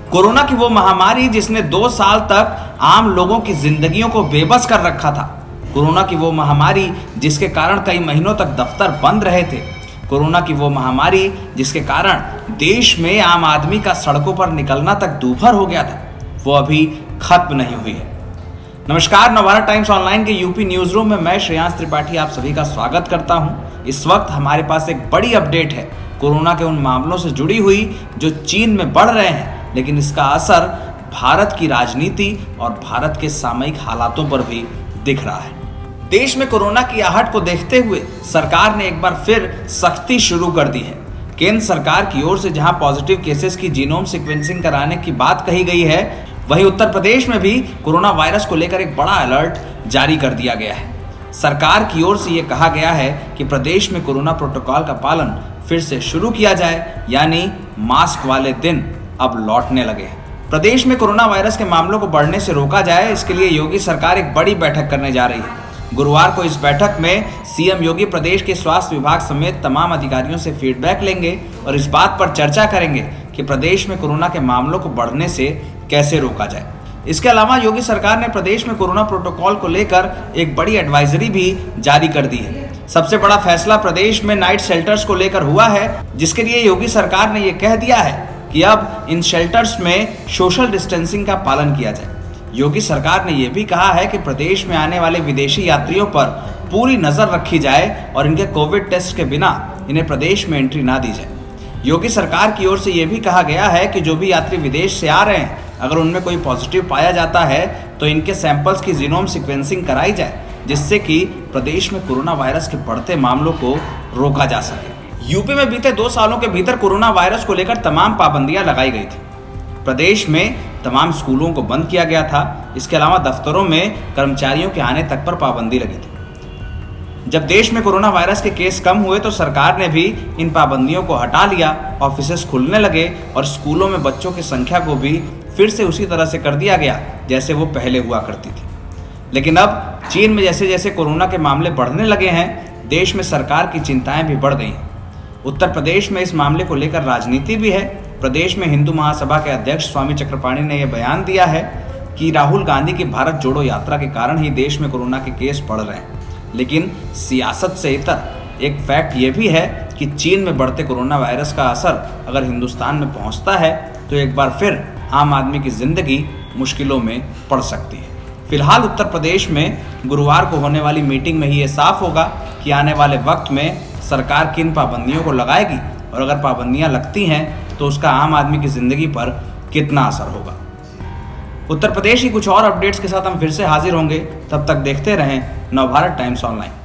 Corona की वो महामारी जिसने 2 साल तक आम लोगों की जिंदगियों को बेबस कर रखा था। कोरोना की वो महामारी जिसके कारण कई महीनों तक दफ्तर बंद रहे थे। कोरोना की वो महामारी जिसके कारण देश में आम आदमी का सड़कों पर निकलना तक दूभर हो गया था, वो अभी खत्म नहीं हुई है। नमस्कार, नवभारत टाइम्स ऑनलाइन के यूपी न्यूज रूम में मैं श्रेयांश त्रिपाठी आप सभी का स्वागत करता हूं। इस वक्त हमारे पास एक बड़ी अपडेट है कोरोना के उन मामलों से जुड़ी हुई जो चीन में बढ़ रहे हैं, लेकिन इसका असर भारत की राजनीति और भारत के सामयिक हालातों पर भी दिख रहा है। देश में कोरोना की आहट को देखते हुए सरकार ने एक बार फिर सख्ती शुरू कर दी है। केंद्र सरकार की ओर से जहां पॉजिटिव केसेस की जीनोम सीक्वेंसिंग कराने की बात कही गई है, वहीं उत्तर प्रदेश में भी कोरोना वायरस को लेकर एक बड़ा अलर्ट जारी कर दिया गया है। सरकार की ओर से यह कहा गया है कि प्रदेश में कोरोना प्रोटोकॉल का पालन फिर से शुरू किया जाए, यानी मास्क वाले दिन अब लौटने लगे। प्रदेश में कोरोना वायरस के मामलों को बढ़ने से रोका जाए, इसके लिए योगी सरकार एक बड़ी बैठक करने जा रही है। गुरुवार को इस बैठक में सीएम योगी प्रदेश के स्वास्थ्य विभाग समेत तमाम अधिकारियों से फीडबैक लेंगे और इस बात पर चर्चा करेंगे कि प्रदेश में कोरोना के मामलों को बढ़ने से कैसे रोका जाए। इसके अलावा योगी सरकार ने प्रदेश में कोरोना प्रोटोकॉल को लेकर एक बड़ी एडवाइजरी भी जारी कर दी है। सबसे बड़ा फैसला प्रदेश में नाइट शेल्टर्स को लेकर हुआ है, जिसके लिए योगी सरकार ने यह कह दिया है कि अब इन शेल्टर्स में सोशल डिस्टेंसिंग का पालन किया जाए। योगी सरकार ने यह भी कहा है कि प्रदेश में आने वाले विदेशी यात्रियों पर पूरी नजर रखी जाए और इनके कोविड टेस्ट के बिना इन्हें प्रदेश में एंट्री ना दी जाए। योगी सरकार की ओर से यह भी कहा गया है कि जो भी यात्री विदेश से आ रहे हैं, अगर उनमें कोई पॉजिटिव पाया जाता है तो इनके सैंपल्स की जीनोम सीक्वेंसिंग कराई जाए, जिससे कि प्रदेश में कोरोना वायरस के बढ़ते मामलों को रोका जा सके। यूपी में बीते 2 सालों के भीतर कोरोना वायरस को लेकर तमाम पाबंदियां लगाई गई थी। प्रदेश में तमाम स्कूलों को बंद किया गया था। इसके अलावा दफ्तरों में कर्मचारियों के आने तक पर पाबंदी लगी थी। जब देश में कोरोना वायरस के केस कम हुए तो सरकार ने भी इन पाबंदियों को हटा लिया, ऑफिसेस खुलने लगे और स्कूलों में बच्चों की संख्या को भी फिर से उसी तरह से कर दिया गया जैसे वो पहले हुआ करती थी। लेकिन अब चीन में जैसे जैसे कोरोना के मामले बढ़ने लगे हैं, देश में सरकार की चिंताएं भी बढ़ गई हैं। उत्तर प्रदेश में इस मामले को लेकर राजनीति भी है। प्रदेश में हिंदू महासभा के अध्यक्ष स्वामी चक्रपाणी ने यह बयान दिया है कि राहुल गांधी की भारत जोड़ो यात्रा के कारण ही देश में कोरोना के केस बढ़ रहे हैं। लेकिन सियासत से इतर एक फैक्ट ये भी है कि चीन में बढ़ते कोरोना वायरस का असर अगर हिंदुस्तान में पहुंचता है तो एक बार फिर आम आदमी की जिंदगी मुश्किलों में पड़ सकती है। फिलहाल उत्तर प्रदेश में गुरुवार को होने वाली मीटिंग में ही ये साफ होगा कि आने वाले वक्त में सरकार किन पाबंदियों को लगाएगी और अगर पाबंदियां लगती हैं तो उसका आम आदमी की जिंदगी पर कितना असर होगा। उत्तर प्रदेश की कुछ और अपडेट्स के साथ हम फिर से हाजिर होंगे। तब तक देखते रहें नवभारत टाइम्स ऑनलाइन।